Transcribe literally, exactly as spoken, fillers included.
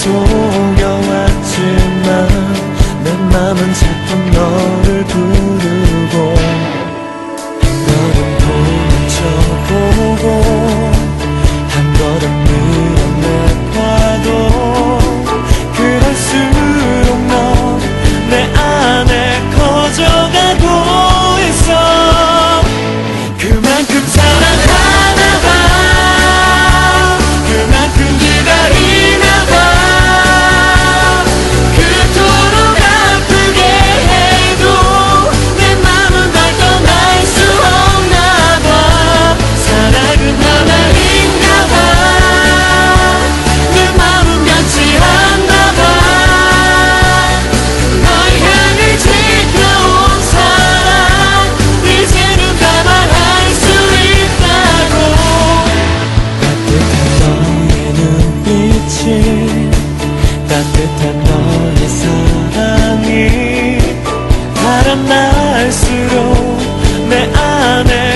속여왔지만 내 맘은 자꾸 너를 부르고 한 걸음 도망쳐보고 한 걸음 밀어내봐도 그럴수록 넌 내 안에 커져가고 있어. 그만큼 사랑하나봐, 그만큼 기다리나봐. 그토록 아프게 해도 내 맘은 널 떠날 수 없나봐. 사랑은 하나인가봐. 내 맘은 변치 않나봐. 널 향해 지켜온 사랑 이제는 다 말할 수 있다고. 따뜻한 너의 눈빛이 따뜻한 너의 사랑이 바람 날수록 내 안에